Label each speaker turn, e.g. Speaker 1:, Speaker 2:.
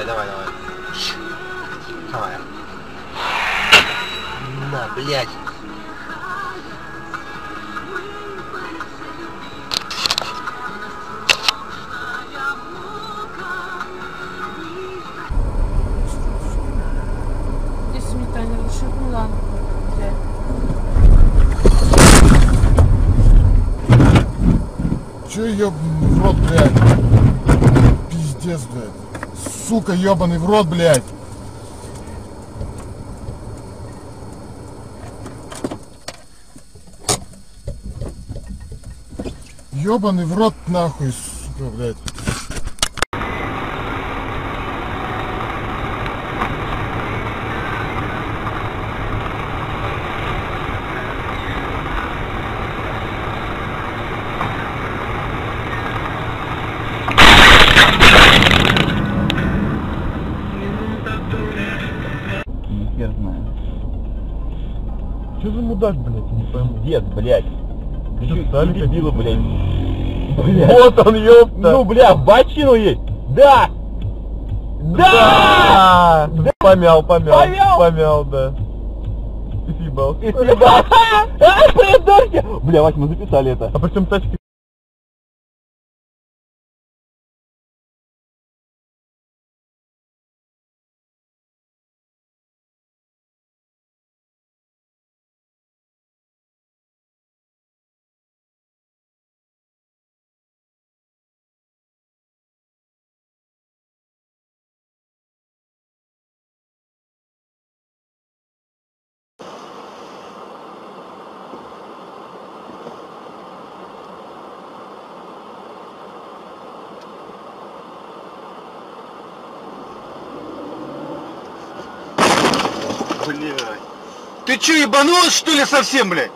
Speaker 1: Давай. Давай. На, блядь.
Speaker 2: Здесь метание решил, ну ладно.
Speaker 3: Че ёбаный в рот, блядь? Пиздец, блядь. Сука, ёбаный в рот, блядь. Ёбаный в рот, нахуй, сука, блядь.
Speaker 4: Хер знаю.
Speaker 3: Че за мудак, блядь, не пойму.
Speaker 4: Дед, блядь. Ты
Speaker 3: что,
Speaker 4: дебила, блядь.
Speaker 3: Вот он, ёпта.
Speaker 4: Ну, бля, в бочину есть. Да! Да!
Speaker 3: Да! Помял, да. И съебал.
Speaker 4: Придурки! Бля, Вась, мы записали это.
Speaker 3: А причем тачки?
Speaker 1: Блядь. Ты чё, ебанулась, что ли, совсем, блядь?